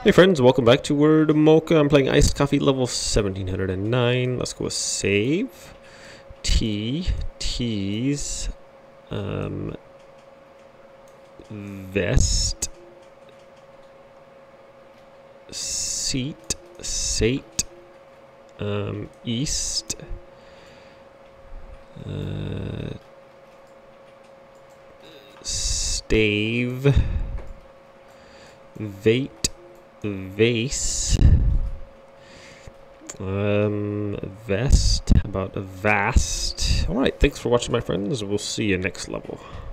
Hey friends, welcome back to Word Mocha. I'm playing Iced Coffee level 1709. Let's go with save. T's, vest, seat, sate, east, stave, vate, vase, vest, how about a vast. Alright, thanks for watching my friends, we'll see you next level.